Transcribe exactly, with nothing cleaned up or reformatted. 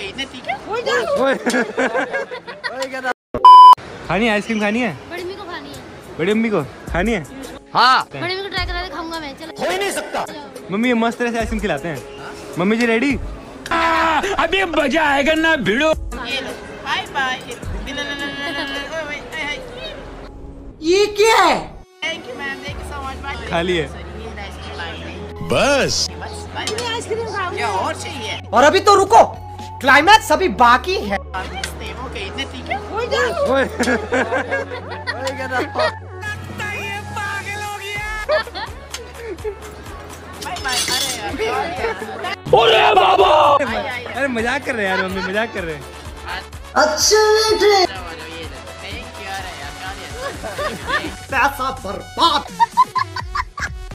Okay इतने ठीक है। खानी है आइसक्रीम, खानी है बड़ी मम्मी को खानी है। बड़ी मम्मी को खानी है। हाँ बड़ी मम्मी को ट्राई करा के खाऊंगा मैं। चलो हो ही नहीं सकता। मम्मी ये मस्त तरह से आइसक्रीम खिलाते हैं। Mummy ji ready? अभी मजा आएगा ना भिड़ो। Bye bye. ये क्या है? Thank you ma'am, thank you so much. Bye. खा लिए बस आइसक्रीम खाऊंगा। क्या और चाहिए? और अभी तो रुको, क्लाइमैक्स अभी बाकी है। ओके इतने ठीक है। ओए बाय बाय। अरे यार अरे बाबा अरे मजाक कर रहे हैं यार, मम्मी मजाक कर रहे हैं। अच्छा थैंक यू। अरे यार पैसा बर्बाद।